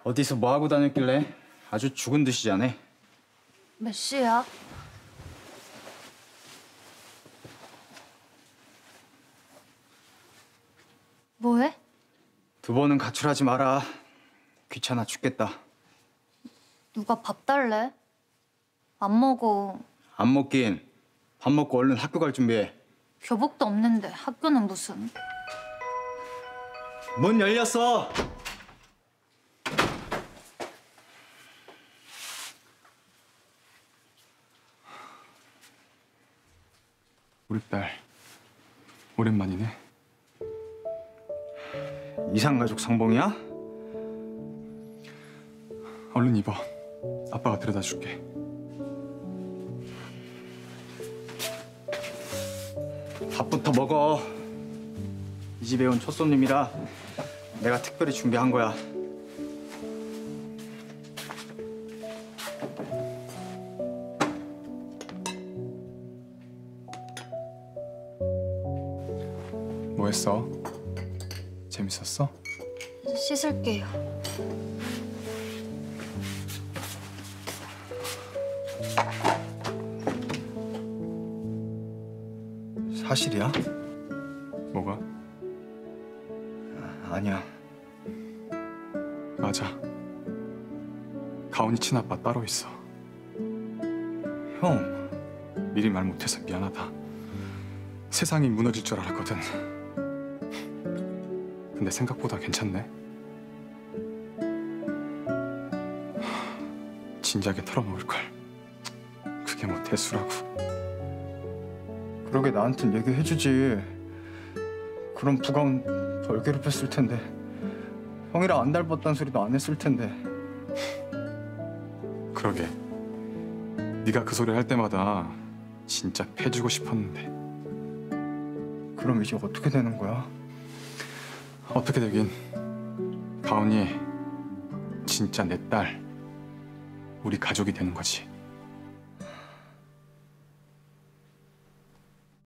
어디서 뭐 하고 다녔길래 아주 죽은 듯이 자네. 몇 시야? 뭐해? 두 번은 가출하지 마라. 귀찮아 죽겠다. 누가 밥 달래? 안 먹어. 안 먹긴. 밥 먹고 얼른 학교 갈 준비해. 교복도 없는데 학교는 무슨. 문 열렸어. 우리 딸 오랜만이네. 이상가족 상봉이야? 얼른 입어. 아빠가 데려다 줄게. 밥부터 먹어. 이 집에 온 첫 손님이라 내가 특별히 준비한 거야. 뭐 했어? 재밌었어? 씻을게요. 사실이야? 뭐가? 아니야. 맞아. 가온이 친아빠 따로 있어. 형, 미리 말 못해서 미안하다. 세상이 무너질 줄 알았거든. 근데 생각보다 괜찮네. 진작에 털어놓을 걸. 그게 뭐 대수라고. 그러게 나한텐 얘기해주지. 그럼 부가은 덜 괴롭혔을 텐데. 형이랑 안 닮았다는 소리도 안 했을 텐데. 그러게. 네가 그 소리 할 때마다 진짜 패주고 싶었는데. 그럼 이제 어떻게 되는 거야? 어떻게 되긴. 가온이 진짜 내 딸, 우리 가족이 되는 거지.